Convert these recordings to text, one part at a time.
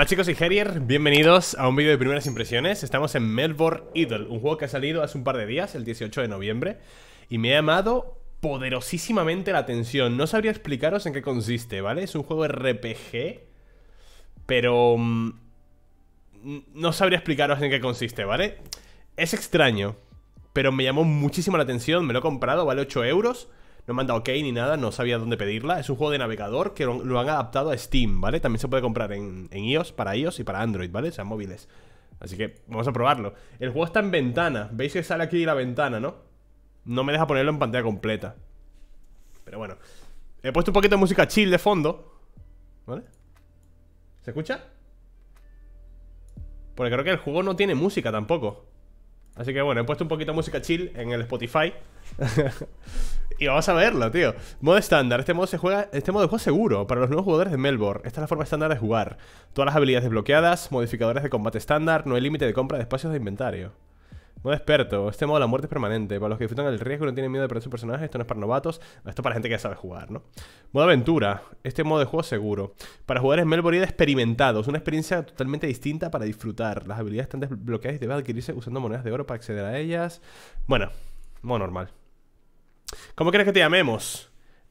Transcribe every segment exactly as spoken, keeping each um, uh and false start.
Hola chicos y Harrier, bienvenidos a un vídeo de primeras impresiones. Estamos en Melbourne Idol, un juego que ha salido hace un par de días, el dieciocho de noviembre, y me ha llamado poderosísimamente la atención. No sabría explicaros en qué consiste, ¿vale? Es un juego R P G, pero mmm, no sabría explicaros en qué consiste, ¿vale? Es extraño, pero me llamó muchísimo la atención. Me lo he comprado, vale ocho euros. No me han dado ok ni nada, no sabía dónde pedirla. Es un juego de navegador que lo, lo han adaptado a Steam, ¿vale? También se puede comprar en, en iOS, para iOS y para Android, ¿vale? O sea, móviles. Así que vamos a probarlo. El juego está en ventana. ¿Veis que sale aquí la ventana, no? No me deja ponerlo en pantalla completa. Pero bueno. He puesto un poquito de música chill de fondo, ¿vale? ¿Se escucha? Porque creo que el juego no tiene música tampoco. Así que bueno, he puesto un poquito de música chill en el Spotify. Y vamos a verlo, tío. Modo estándar, este modo se juega. Este modo de juego seguro para los nuevos jugadores de Melbourne. Esta es la forma estándar de jugar. Todas las habilidades desbloqueadas, modificadores de combate estándar. No hay límite de compra de espacios de inventario. Modo experto, este modo la muerte es permanente. Para los que disfrutan del riesgo y no tienen miedo de perder su personaje. Esto no es para novatos, esto es para gente que ya sabe jugar, ¿no? Modo aventura, este modo de juego seguro. Para jugadores Melbourne experimentados. Una experiencia totalmente distinta para disfrutar. Las habilidades están desbloqueadas y deben adquirirse usando monedas de oro para acceder a ellas. Bueno, modo normal. ¿Cómo quieres que te llamemos?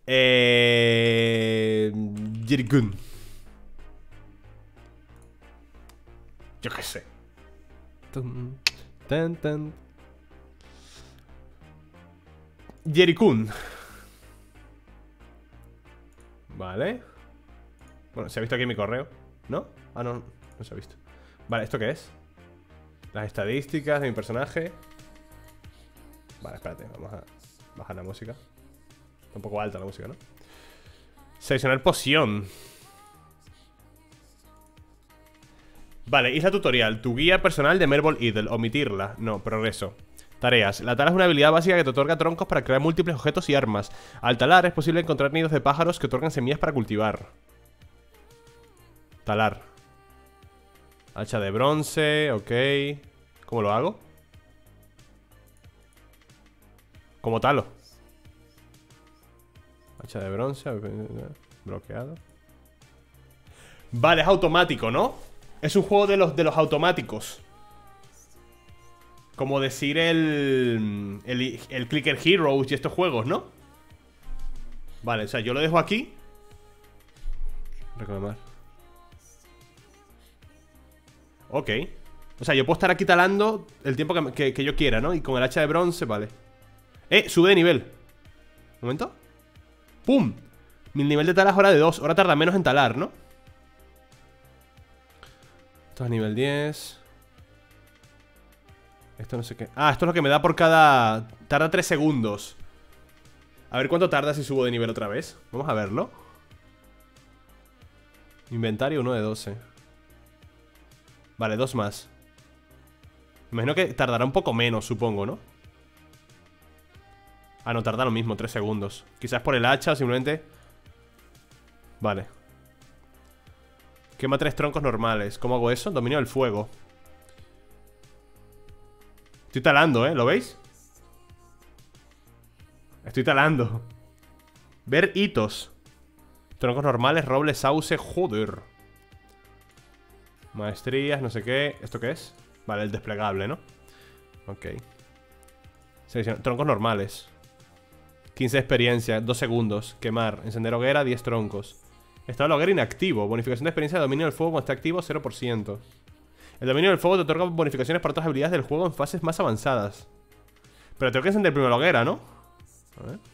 Eh... Jerikun. Yo qué sé. Tum, tan, tan. Jerikun. Vale. Bueno, se ha visto aquí mi correo, ¿no? Ah, no, no se ha visto. Vale, ¿esto qué es? Las estadísticas de mi personaje. Vale, espérate, vamos a bajar la música. Está un poco alta la música, ¿no? Seleccionar poción. Vale, isla tutorial. Tu guía personal de Melbourne Idol. Omitirla. No, progreso. Tareas. La tala es una habilidad básica que te otorga troncos para crear múltiples objetos y armas. Al talar es posible encontrar nidos de pájaros que otorgan semillas para cultivar. Talar. Hacha de bronce, ok. ¿Cómo lo hago? ¿Cómo talo? Hacha de bronce. Bloqueado. Vale, es automático, ¿no? Es un juego de los, de los automáticos. Como decir el, el El Clicker Heroes y estos juegos, ¿no? Vale, o sea, yo lo dejo aquí. Reclamar. Ok. O sea, yo puedo estar aquí talando el tiempo que, que, que yo quiera, ¿no? Y con el hacha de bronce, vale. Eh, sube de nivel. Un momento. ¡Pum! Mi nivel de tala es ahora de dos. Ahora tarda menos en talar, ¿no? Esto es nivel diez. Esto no sé qué. Ah, esto es lo que me da por cada... Tarda tres segundos. A ver cuánto tarda si subo de nivel otra vez. Vamos a verlo. Inventario uno de doce. Vale, dos más. Imagino que tardará un poco menos, supongo, ¿no? Ah, no, tarda lo mismo, tres segundos. Quizás por el hacha o simplemente... Vale. Quema tres troncos normales. ¿Cómo hago eso? Dominio del fuego. Estoy talando, ¿eh? ¿Lo veis? Estoy talando. Ver hitos. Troncos normales, roble, sauce, joder. Maestrías, no sé qué. ¿Esto qué es? Vale, el desplegable, ¿no? Ok. Selecciona. Troncos normales. quince de experiencia, dos segundos. Quemar, encender hoguera, diez troncos. Estado de la hoguera inactivo. Bonificación de experiencia de dominio del fuego cuando está activo, cero por ciento. El dominio del fuego te otorga bonificaciones para otras habilidades del juego en fases más avanzadas. Pero tengo que encender primero la hoguera, ¿no? A ver.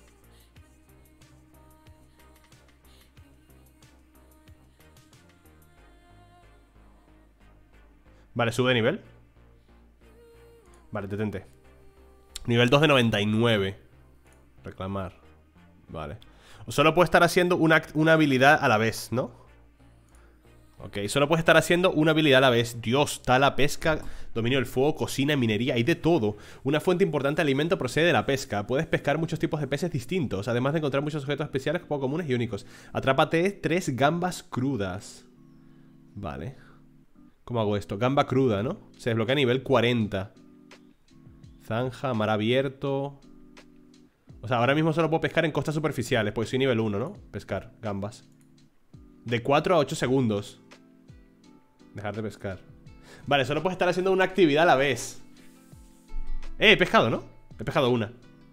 Vale, sube de nivel. Vale, detente. Nivel dos de noventa y nueve. Reclamar. Vale. Solo puede estar haciendo una, una habilidad a la vez, ¿no? Ok, solo puede estar haciendo una habilidad a la vez. Dios, tala, pesca, dominio del fuego, cocina, minería, hay de todo. Una fuente importante de alimento procede de la pesca. Puedes pescar muchos tipos de peces distintos, además de encontrar muchos objetos especiales poco comunes y únicos. Atrápate tres gambas crudas. Vale. ¿Cómo hago esto? Gamba cruda, ¿no? Se desbloquea a nivel cuarenta. Zanja, mar abierto. O sea, ahora mismo solo puedo pescar en costas superficiales, porque soy nivel uno, ¿no? Pescar, gambas. De cuatro a ocho segundos. Dejar de pescar. Vale, solo puedes estar haciendo una actividad a la vez. Eh, he pescado, ¿no? He pescado una.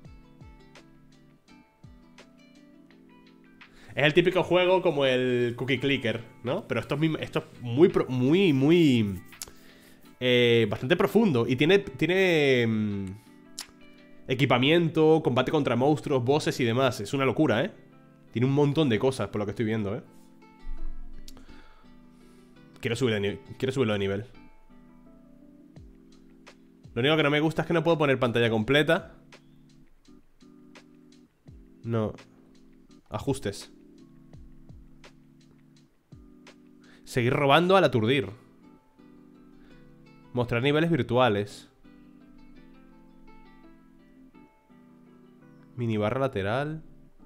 Es el típico juego como el Cookie Clicker, ¿no? Pero esto es muy, esto es muy, muy, muy... Eh, bastante profundo. Y tiene... Tiene... mm, equipamiento, combate contra monstruos, bosses y demás. Es una locura, ¿eh? Tiene un montón de cosas, por lo que estoy viendo, ¿eh? Quiero subir de nivel. Quiero subirlo de nivel. Lo único que no me gusta es que no puedo poner pantalla completa. No. Ajustes. Seguir robando al aturdir. Mostrar niveles virtuales. Minibarra lateral.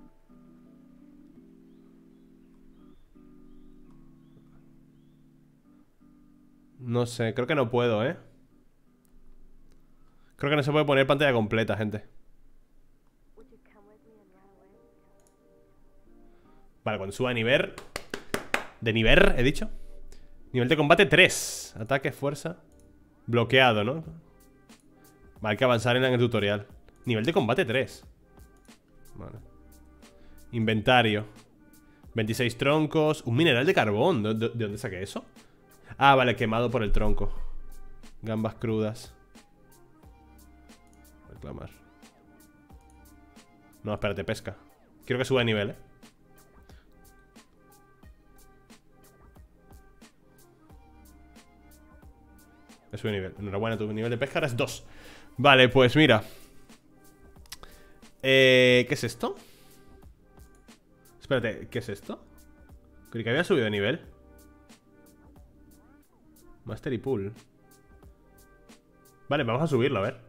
No sé, creo que no puedo, ¿eh? Creo que no se puede poner pantalla completa, gente. Vale, cuando suba a nivel. De nivel, he dicho. Nivel de combate tres. Ataque, fuerza. Bloqueado, ¿no? Vale, hay que avanzar en el tutorial. Nivel de combate tres. Vale. Inventario. veintiséis troncos. Un mineral de carbón. ¿De, de, de dónde saqué eso? Ah, vale, quemado por el tronco. Gambas crudas. Reclamar. No, espérate, pesca. Quiero que suba de nivel, eh. He subido de nivel. Enhorabuena, tu nivel de pesca ahora es dos. Vale, pues mira. Eh, ¿Qué es esto? Espérate, ¿qué es esto? Creí que había subido de nivel. Master y pool. Vale, vamos a subirlo, a ver.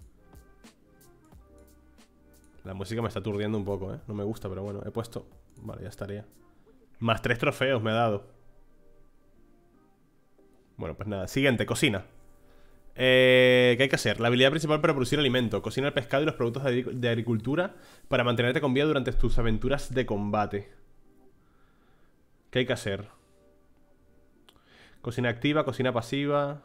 La música me está aturdiendo un poco, ¿eh? No me gusta, pero bueno, he puesto... Vale, ya estaría. Más tres trofeos me ha dado. Bueno, pues nada. Siguiente, cocina. Eh, ¿Qué hay que hacer? La habilidad principal para producir alimento. Cocina el pescado y los productos de, de agricultura para mantenerte con vida durante tus aventuras de combate. ¿Qué hay que hacer? Cocina activa, cocina pasiva.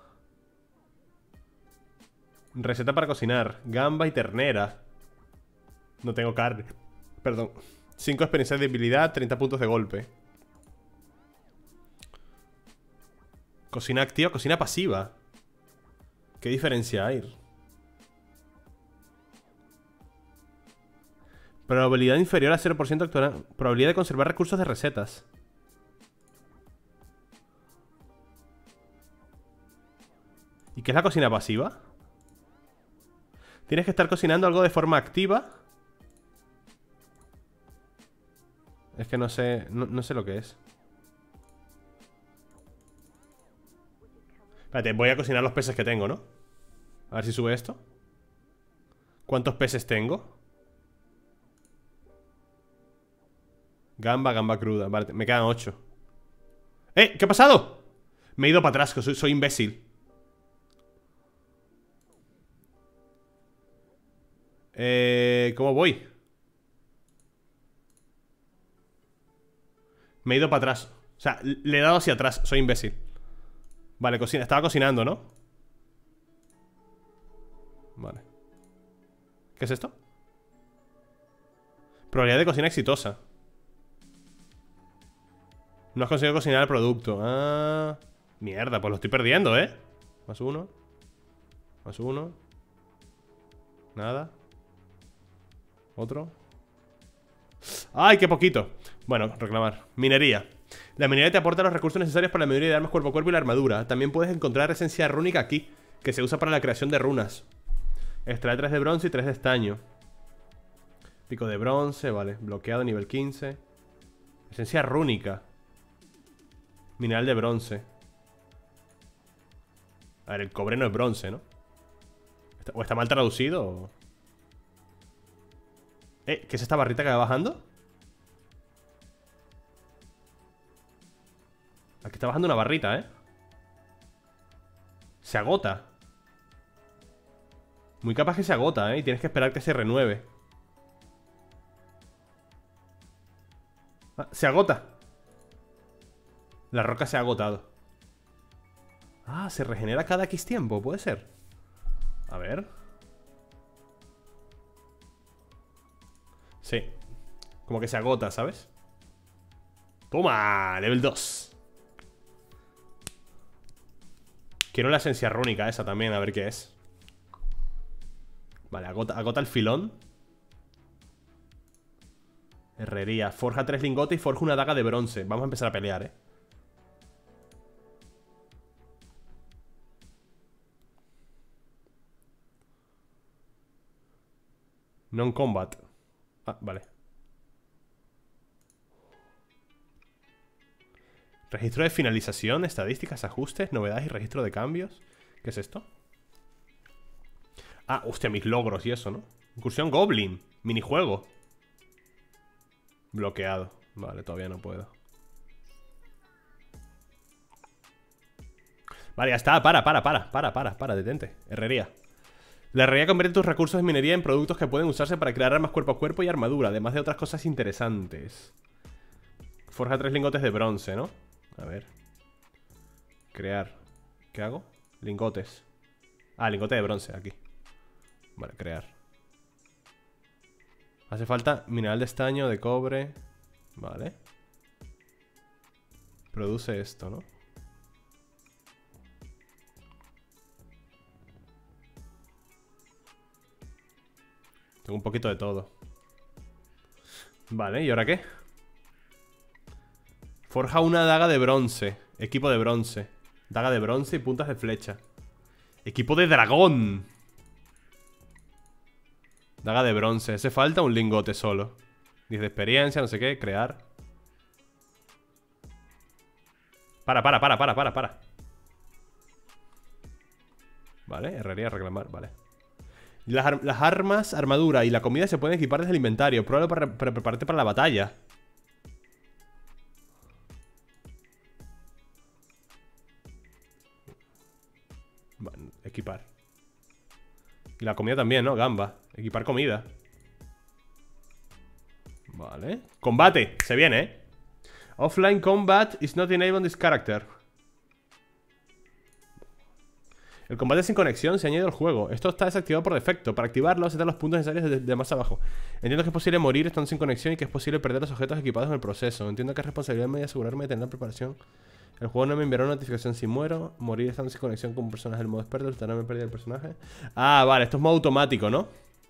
Receta para cocinar. Gamba y ternera. No tengo carne. Perdón. cinco experiencias de habilidad, treinta puntos de golpe. Cocina activa, cocina pasiva. ¿Qué diferencia hay? Probabilidad inferior a cero por ciento actual. Probabilidad de conservar recursos de recetas. ¿Y qué es la cocina pasiva? Tienes que estar cocinando algo de forma activa. Es que no sé, no, no sé lo que es. Espérate, voy a cocinar los peces que tengo, ¿no? A ver si sube esto. ¿Cuántos peces tengo? Gamba, gamba cruda. Vale, me quedan ocho. ¡Eh! ¿Qué ha pasado? Me he ido para atrás, que soy, soy imbécil. Eh... ¿Cómo voy? Me he ido para atrás. O sea, le he dado hacia atrás. Soy imbécil. Vale, cocina. Estaba cocinando, ¿no? Vale. ¿Qué es esto? Probabilidad de cocina exitosa. No has conseguido cocinar el producto. Ah... Mierda, pues lo estoy perdiendo, ¿eh? Más uno. Más uno. Nada. Otro. ¡Ay, qué poquito! Bueno, reclamar. Minería. La minería te aporta los recursos necesarios para la minería de armas cuerpo a cuerpo y la armadura. También puedes encontrar esencia rúnica aquí, que se usa para la creación de runas. Extrae tres de bronce y tres de estaño. Pico de bronce, vale. Bloqueado, nivel quince. Esencia rúnica. Mineral de bronce. A ver, el cobre no es bronce, ¿no? ¿O está mal traducido? O... Eh, ¿qué es esta barrita que va bajando? Aquí está bajando una barrita, ¿eh? Se agota. Muy capaz que se agota, ¿eh? Y tienes que esperar que se renueve. Ah, se agota. La roca se ha agotado. Ah, se regenera cada X tiempo, puede ser. A ver. Sí. Como que se agota, ¿sabes? Toma, level dos. Quiero la esencia rúnica esa también, a ver qué es. Vale, agota, agota el filón. Herrería, forja tres lingotes y forja una daga de bronce. Vamos a empezar a pelear, eh. Non-combat. Ah, vale. Registro de finalización, estadísticas, ajustes, novedades y registro de cambios. ¿Qué es esto? Ah, hostia, mis logros y eso, ¿no? Incursión Goblin, minijuego. Bloqueado. Vale, todavía no puedo. Vale, ya está, para, para, para, para, para, para, detente. Herrería. La herrería convierte tus recursos de minería en productos que pueden usarse para crear armas cuerpo a cuerpo y armadura, además de otras cosas interesantes. Forja tres lingotes de bronce, ¿no? A ver. Crear. ¿Qué hago? Lingotes. Ah, lingote de bronce, aquí. Vale, crear. Hace falta mineral de estaño, de cobre. Vale. Produce esto, ¿no? Tengo un poquito de todo. Vale, ¿y ahora qué? Forja una daga de bronce. Equipo de bronce. Daga de bronce y puntas de flecha. Equipo de dragón. Daga de bronce. Hace falta un lingote solo. diez de experiencia, no sé qué. Crear. Para, para, para, para, para, para. Vale, herrería, reclamar, vale. Las, ar las armas, armadura y la comida se pueden equipar desde el inventario. Pruébalo para, para prepararte para la batalla. Vale, equipar. Y la comida también, ¿no? Gamba. Equipar comida. Vale. Combate. Se viene, ¿eh? Offline combat is not enabled on this character. El combate sin conexión se añade al juego. Esto está desactivado por defecto. Para activarlo, setar los puntos necesarios de, de más abajo. Entiendo que es posible morir estando sin conexión y que es posible perder los objetos equipados en el proceso. Entiendo que es responsabilidad mía asegurarme de tener la preparación. El juego no me enviará una notificación si muero. Morir estando sin conexión con personaje del modo experto. Resultará me pérdida del personaje. Ah, vale, esto es modo automático, ¿no?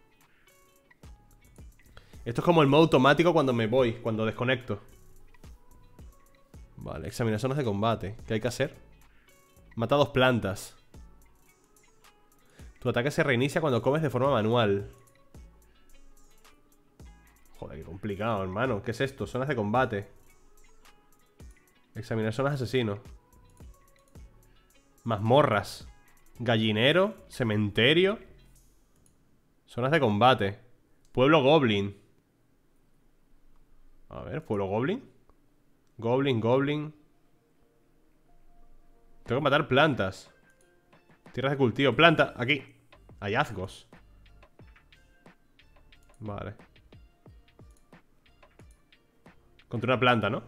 Esto es como el modo automático cuando me voy, cuando desconecto. Vale, examinar zonas de combate. ¿Qué hay que hacer? Mata dos plantas. Tu ataque se reinicia cuando comes de forma manual. Joder, qué complicado, hermano. ¿Qué es esto? Zonas de combate. Examinar zonas asesino. Mazmorras. Gallinero. Cementerio. Zonas de combate. Pueblo Goblin. A ver, Pueblo Goblin. Goblin, Goblin. Tengo que matar plantas. Tierras de cultivo. Planta, aquí. Hallazgos. Vale. Contra una planta, ¿no?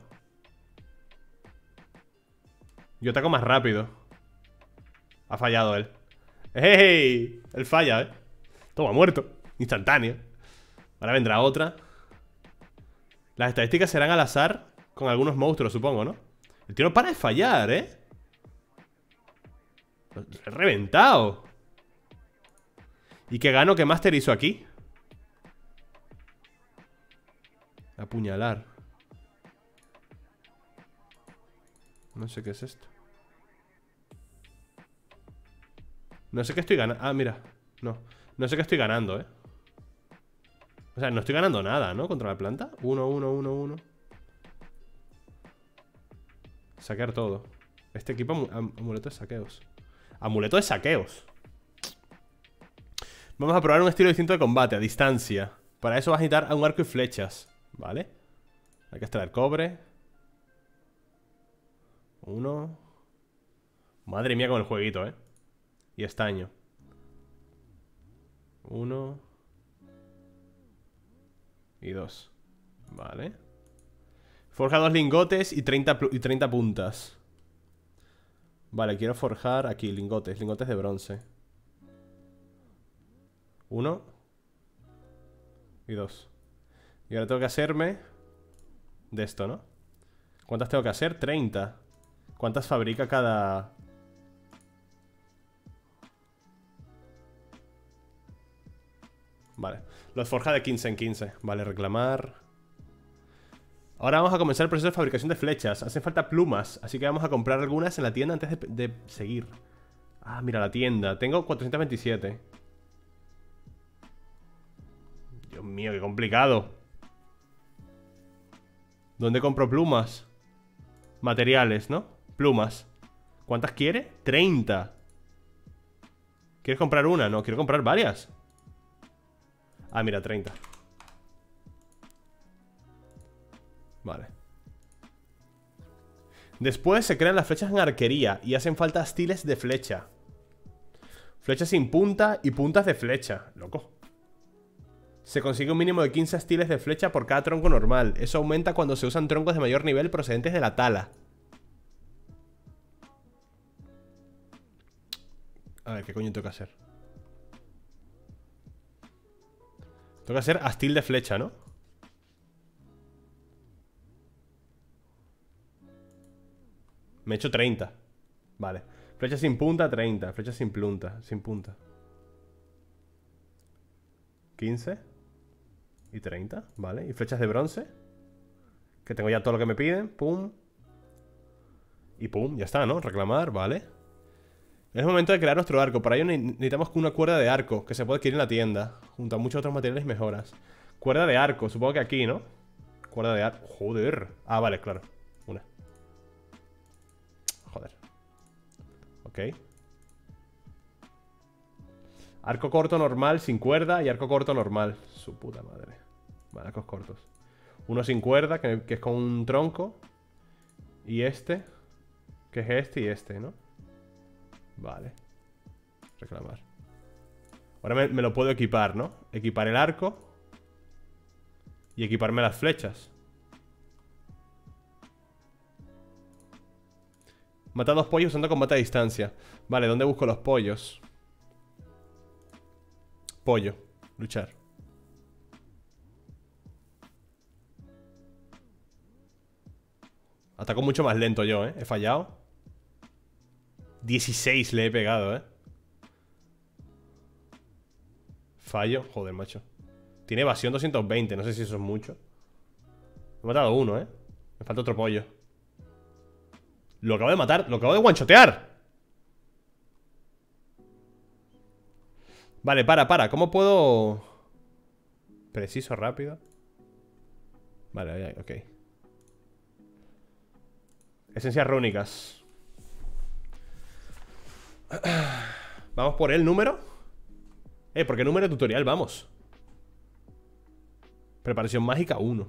Yo ataco más rápido. Ha fallado él. ¡Ey! Él falla, ¿eh? Toma, muerto. Instantáneo. Ahora vendrá otra. Las estadísticas serán al azar con algunos monstruos, supongo, ¿no? El tío no para de fallar, ¿eh? Lo he reventado. ¿Y qué gano? ¿Qué máster hizo aquí? Apuñalar. No sé qué es esto. No sé qué estoy ganando. Ah, mira. No. No sé qué estoy ganando, ¿eh? O sea, no estoy ganando nada, ¿no? Contra la planta. Uno, uno, uno, uno. Saquear todo. Este equipo am amuleto de saqueos. Amuleto de saqueos. Vamos a probar un estilo distinto de combate, a distancia. Para eso vas a necesitar un arco y flechas. ¿Vale? Hay que extraer cobre. Uno. Madre mía con el jueguito, ¿eh? Y estaño. Uno. Y dos. Vale. Forja dos lingotes y treinta, y treinta puntas. Vale, quiero forjar aquí lingotes, lingotes de bronce. Uno. Y dos. Y ahora tengo que hacerme de esto, ¿no? ¿Cuántas tengo que hacer? treinta. ¿Cuántas fabrica cada...? Vale. Los forja de quince en quince. Vale, reclamar. Ahora vamos a comenzar el proceso de fabricación de flechas. Hacen falta plumas, así que vamos a comprar algunas en la tienda antes de, de seguir. Ah, mira la tienda. Tengo cuatrocientos veintisiete. Dios mío, qué complicado. ¿Dónde compro plumas? Materiales, ¿no? Plumas. ¿Cuántas quiere? treinta. ¿Quieres comprar una? No, quiero comprar varias. Ah, mira, treinta. Vale. Después se crean las flechas en arquería y hacen falta astiles de flecha. Flechas sin punta y puntas de flecha. Loco. Se consigue un mínimo de quince astiles de flecha por cada tronco normal. Eso aumenta cuando se usan troncos de mayor nivel procedentes de la tala. A ver, ¿qué coño tengo que hacer? Tengo que hacer astil de flecha, ¿no? Me he hecho treinta. Vale. Flecha sin punta, treinta. Flecha sin punta, sin punta. quince. Y treinta, vale. Y flechas de bronce. Que tengo ya todo lo que me piden. Pum. Y pum, ya está, ¿no? Reclamar, vale. Es el momento de crear nuestro arco. Para ello necesitamos una cuerda de arco que se puede adquirir en la tienda, junto a muchos otros materiales y mejoras. Cuerda de arco, supongo que aquí, ¿no? Cuerda de arco. Joder. Ah, vale, claro. Una. Joder. Ok. Arco corto normal sin cuerda y arco corto normal. Su puta madre. Vale, arcos cortos. Uno sin cuerda, que, que es con un tronco. Y este, que es este y este, ¿no? Vale. Reclamar. Ahora me, me lo puedo equipar, ¿no? Equipar el arco. Y equiparme las flechas. Mata dos pollos usando combate a distancia. Vale, ¿dónde busco los pollos? Pollo. Luchar. Ataco mucho más lento yo, ¿eh? He fallado. dieciséis le he pegado, ¿eh? Fallo. Joder, macho. Tiene evasión doscientos veinte. No sé si eso es mucho. He matado uno, ¿eh? Me falta otro pollo. Lo acabo de matar. Lo acabo de guanchotear. Vale, para, para. ¿Cómo puedo...? Preciso, rápido. Vale, ok. Esencias rúnicas. Vamos por el número. Eh, ¿por qué número de tutorial? Vamos. Preparación mágica uno.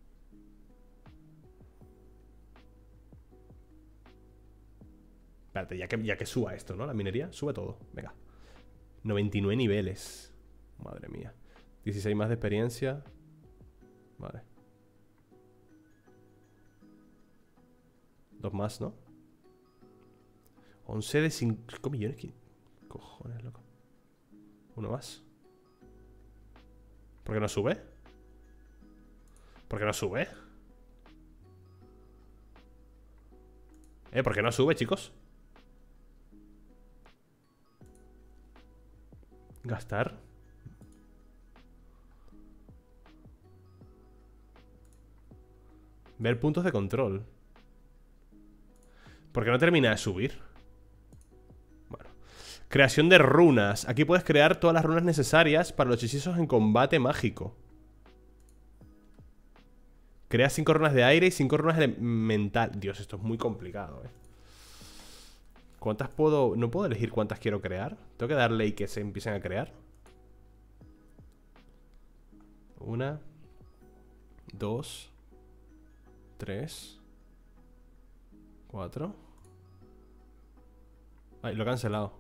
Espérate, ya que, ya que suba esto, ¿no? La minería, sube todo, venga. Noventa y nueve niveles. Madre mía. Dieciséis más de experiencia. Vale. Dos más, ¿no? Once de cinco millones. ¿Qué cojones, loco? Uno más. ¿Por qué no sube? ¿Por qué no sube? Eh, ¿por qué no sube, chicos? Gastar. Ver puntos de control. ¿Por qué no termina de subir? Bueno. Creación de runas. Aquí puedes crear todas las runas necesarias para los hechizos en combate mágico. Crea cinco runas de aire y cinco runas elemental. Dios, esto es muy complicado, eh. ¿Cuántas puedo...? No puedo elegir cuántas quiero crear. Tengo que darle y que se empiecen a crear. Una. Dos. Tres. Cuatro. Ay, lo he cancelado.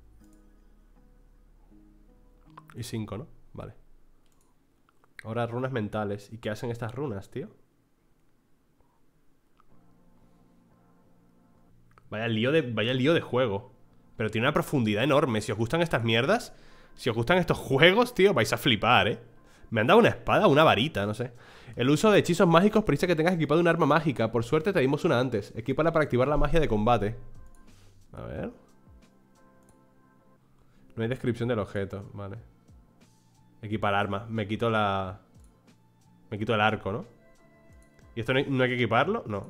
Y cinco, ¿no? Vale. Ahora runas mentales. ¿Y qué hacen estas runas, tío? Vaya lío de, vaya lío de juego. Pero tiene una profundidad enorme. Si os gustan estas mierdas, si os gustan estos juegos, tío, vais a flipar, ¿eh? Me han dado una espada, una varita, no sé. El uso de hechizos mágicos precisa que tengas equipado un arma mágica. Por suerte te dimos una antes. Equípala para activar la magia de combate. A ver. No hay descripción del objeto, vale. Equipar arma. Me quito la... Me quito el arco, ¿no? ¿Y esto no hay, no hay que equiparlo? No.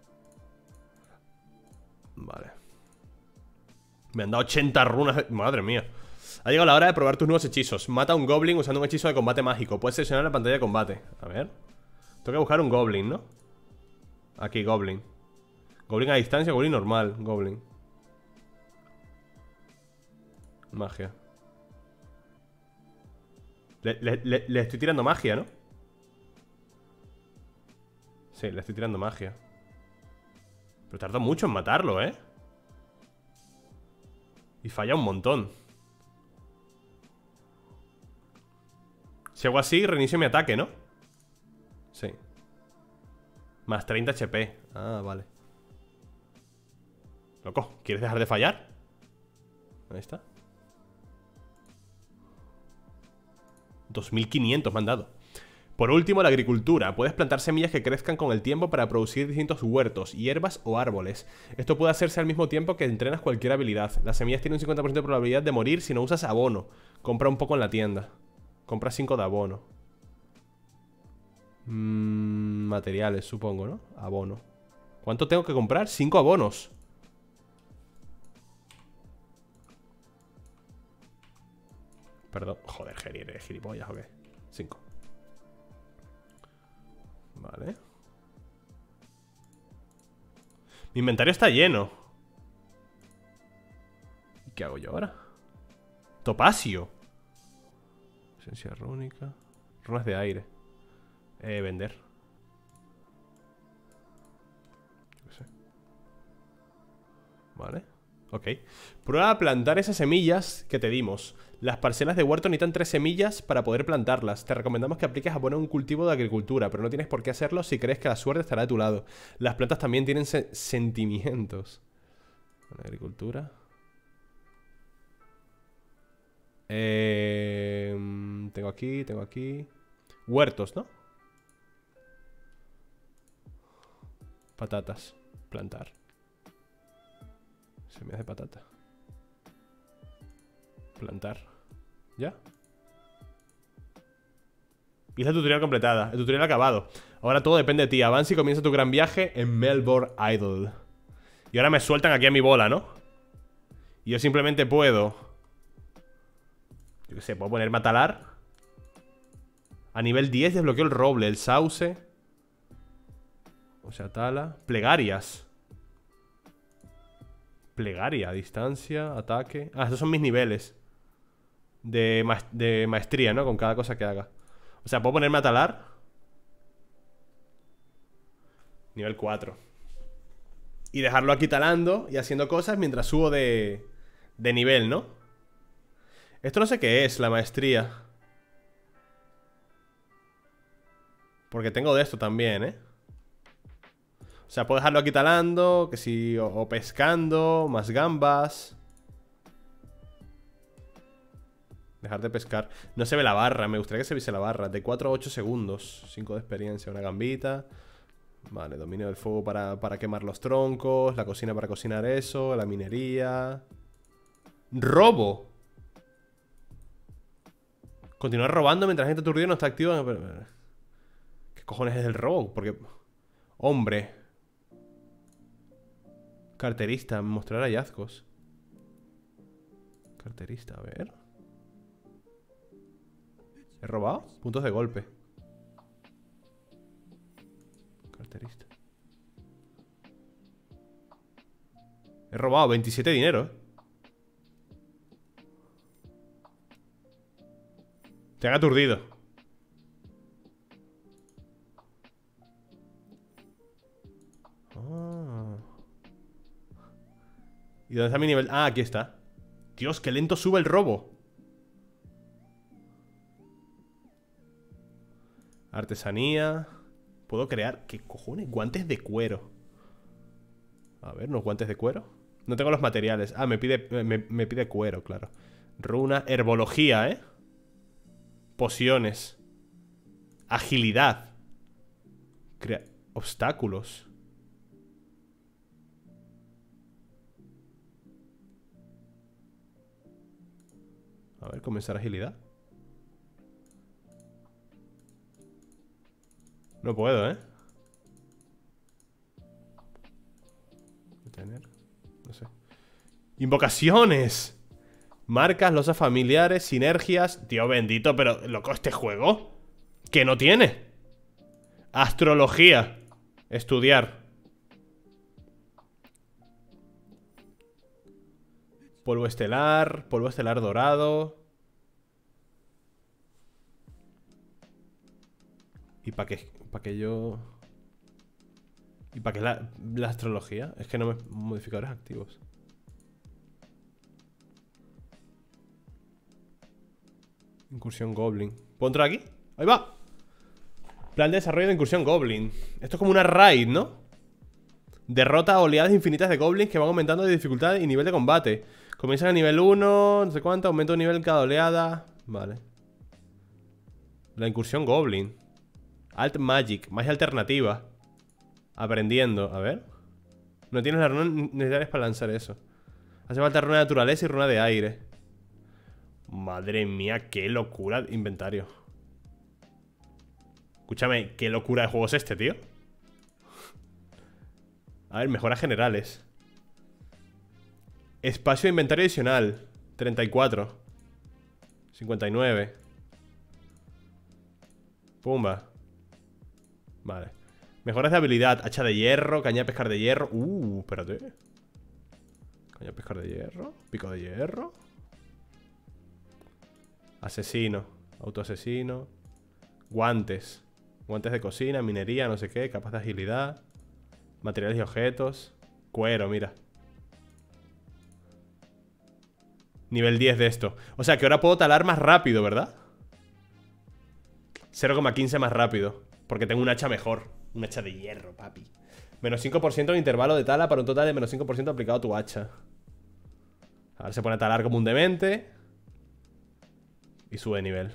Vale. Me han dado ochenta runas. Madre mía. Ha llegado la hora de probar tus nuevos hechizos. Mata a un goblin usando un hechizo de combate mágico. Puedes seleccionar la pantalla de combate. A ver. Tengo que buscar un goblin, ¿no? Aquí, goblin. Goblin a distancia, goblin normal. Goblin. Magia. Le, le, le, le estoy tirando magia, ¿no? Sí, le estoy tirando magia. Pero tardo mucho en matarlo, ¿eh? Y falla un montón. Si hago así, reinicio mi ataque, ¿no? Sí. Más treinta H P. Ah, vale. Loco, ¿quieres dejar de fallar? Ahí está. dos mil quinientos me han dado. Por último, la agricultura. Puedes plantar semillas que crezcan con el tiempo para producir distintos huertos, hierbas o árboles. Esto puede hacerse al mismo tiempo que entrenas cualquier habilidad. Las semillas tienen un cincuenta por ciento de probabilidad de morir si no usas abono. Compra un poco en la tienda. Compra cinco de abono. Mm, materiales, supongo, ¿no? Abono. ¿Cuánto tengo que comprar? cinco abonos. Perdón. Joder, ¿eres gilipollas o qué? cinco. Vale. Mi inventario está lleno. ¿Y qué hago yo ahora? Topacio. Esencia rúnica. Runas de aire. Eh, vender. Yo qué sé. Vale. Ok. Prueba a plantar esas semillas que te dimos. Las parcelas de huerto necesitan tres semillas para poder plantarlas. Te recomendamos que apliques a poner un cultivo de agricultura, pero no tienes por qué hacerlo si crees que la suerte estará de tu lado. Las plantas también tienen se sentimientos. Agricultura. Eh, tengo aquí, tengo aquí. Huertos, ¿no? Patatas. Plantar. Semillas de patata. Plantar. ¿Ya? Isla tutorial completada. El tutorial acabado. Ahora todo depende de ti. Avanza y comienza tu gran viaje en Melbourne Idol. Y ahora me sueltan aquí a mi bola, ¿no? Y yo simplemente puedo... Yo qué sé, puedo ponerme a talar. A nivel diez desbloqueo el roble, el sauce. O sea, tala. Plegarias. Plegaria, distancia, ataque. Ah, estos son mis niveles de, ma de maestría, ¿no? Con cada cosa que haga. O sea, puedo ponerme a talar. Nivel cuatro. Y dejarlo aquí talando y haciendo cosas mientras subo de, de nivel, ¿no? Esto no sé qué es, la maestría. Porque tengo de esto también, ¿eh? O sea, puedo dejarlo aquí talando, que si... O, o pescando, más gambas. Dejar de pescar. No se ve la barra, me gustaría que se viese la barra. De cuatro a ocho segundos. cinco de experiencia, una gambita. Vale, dominio del fuego para, para quemar los troncos. La cocina para cocinar eso. La minería. ¡Robo! Continuar robando mientras la gente aturdida no está activa. ¿Qué cojones es el robo? Porque... Hombre. Carterista, mostrar hallazgos. Carterista, a ver. ¿He robado? Puntos de golpe. Carterista. He robado veintisiete dinero, ¿eh? Te han aturdido. Ah. ¿Y dónde está mi nivel? Ah, aquí está. Dios, qué lento sube el robo. Artesanía. Puedo crear... ¿Qué cojones? Guantes de cuero. A ver, unos guantes de cuero. No tengo los materiales. Ah, me pide, me, me pide cuero, claro. Runa, herbología, ¿eh? Pociones. Agilidad. Crea... Obstáculos. A ver, comenzar agilidad. No puedo, ¿eh? Tener... No sé. Invocaciones. Marcas, losas familiares, sinergias. Tío bendito, pero loco, este juego ¿qué no tiene? Astrología. Estudiar. Polvo estelar. Polvo estelar dorado. ¿Y para qué? ¿Para qué yo...? ¿Y para qué la, la astrología? Es que no me... Modificadores activos. Incursión Goblin. ¿Puedo entrar aquí? ¡Ahí va! Plan de desarrollo de incursión Goblin. Esto es como una raid, ¿no? Derrota oleadas infinitas de Goblins que van aumentando de dificultad y nivel de combate. Comienzan a nivel uno, no sé cuánto, aumenta un nivel en cada oleada. Vale. La incursión Goblin. Alt Magic, magia alternativa. Aprendiendo, a ver. No tienes las runas necesarias para lanzar eso. Hace falta runa de naturaleza y runa de aire. Madre mía, qué locura de inventario. Escúchame, qué locura de juego es este, tío. A ver, mejoras generales. Espacio de inventario adicional treinta y cuatro. cincuenta y nueve. Pumba. Vale. Mejoras de habilidad, hacha de hierro, caña de pescar de hierro. Uh, espérate. Caña de pescar de hierro, pico de hierro. Asesino, autoasesino. Guantes. Guantes de cocina, minería, no sé qué, capas de agilidad. Materiales y objetos. Cuero, mira. Nivel diez de esto. O sea que ahora puedo talar más rápido, ¿verdad? cero coma quince más rápido. Porque tengo un hacha mejor. Un hacha de hierro, papi. Menos cinco por ciento en intervalo de tala para un total de menos cinco por ciento aplicado a tu hacha. Ahora se pone a talar como un demente. Y sube de nivel.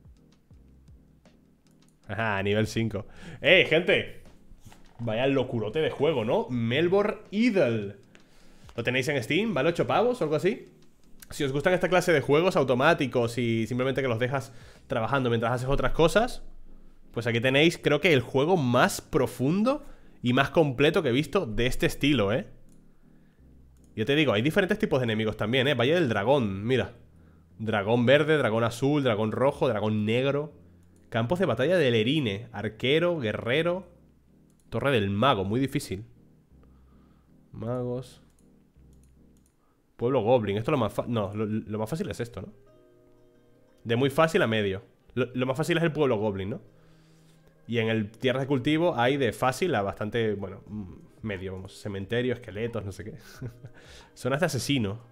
Ajá, nivel cinco. ¡Eh, gente! Vaya locurote de juego, ¿no? Melbourne Idle. Lo tenéis en Steam, ¿vale? ocho pavos o algo así. Si os gustan esta clase de juegos automáticos y simplemente que los dejas trabajando mientras haces otras cosas, pues aquí tenéis, creo que el juego más profundo y más completo que he visto de este estilo, ¿eh? Yo te digo, hay diferentes tipos de enemigos también, ¿eh? Valle del Dragón, mira. Dragón verde, dragón azul, dragón rojo, dragón negro. Campos de batalla del Erine. Arquero, guerrero. Torre del mago, muy difícil. Magos. Pueblo Goblin, esto es lo más fácil. No, lo, lo más fácil es esto, ¿no? De muy fácil a medio. Lo, lo más fácil es el Pueblo Goblin, ¿no? Y en el tierras de cultivo hay de fácil a bastante, bueno, medio, vamos. Cementerio, esqueletos, no sé qué. Zonas de asesino.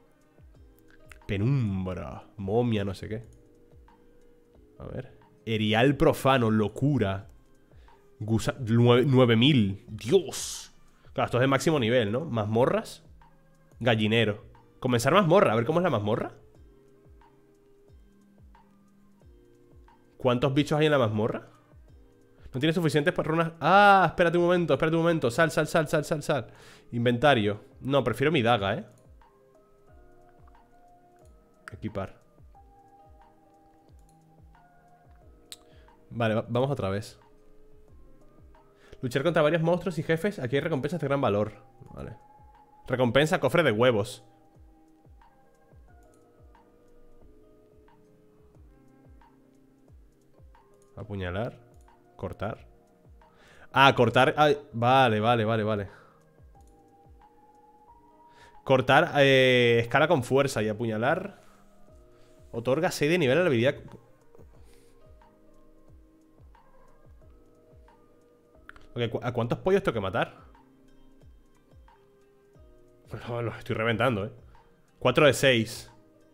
Penumbra, momia, no sé qué. A ver. Erial profano, locura. Gusa nueve mil. Dios. Claro, esto es de máximo nivel, ¿no? Mazmorras. Gallinero. Comenzar mazmorra, a ver cómo es la mazmorra. ¿Cuántos bichos hay en la mazmorra? No tiene suficientes para runas. Ah, espérate un momento, espérate un momento. Sal, sal, sal, sal, sal, sal. Inventario. No, prefiero mi daga, ¿eh? Equipar. Vale, va vamos otra vez. Luchar contra varios monstruos y jefes. Aquí hay recompensas de gran valor. Vale. Recompensa cofre de huevos. Apuñalar. Cortar. Ah, cortar. Ay, vale, vale, vale, vale. Cortar. Eh, escala con fuerza y apuñalar. Otorga seis de nivel a la habilidad. Okay, ¿a cuántos pollos tengo que matar? No, los estoy reventando, eh. cuatro de seis.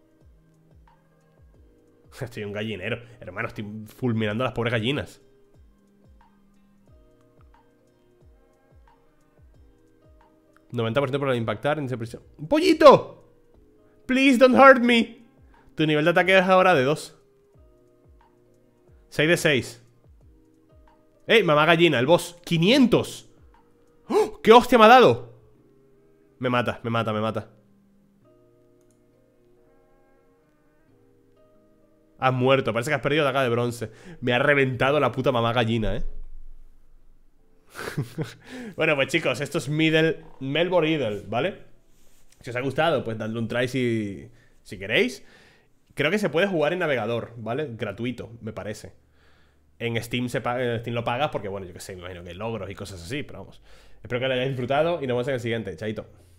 Estoy un gallinero. Hermano, estoy fulminando a las pobres gallinas. noventa por ciento por impactar en esa presión. ¡Pollito! Please don't hurt me. Tu nivel de ataque es ahora de dos. seis de seis. ¡Ey! Mamá gallina, el boss. ¡quinientos! ¡Oh! ¡Qué hostia me ha dado! Me mata, me mata, me mata. Has muerto, parece que has perdido daga de bronce. Me ha reventado la puta mamá gallina, eh. Bueno, pues chicos, esto es Middle, Melbourne Idol, ¿vale? Si os ha gustado, pues dadle un try si, si queréis. Creo que se puede jugar en navegador, ¿vale? Gratuito, me parece. En Steam, se paga, en Steam lo pagas porque, bueno, yo qué sé, me imagino que hay logros y cosas así, pero vamos. Espero que lo hayáis disfrutado y nos vemos en el siguiente. Chaito.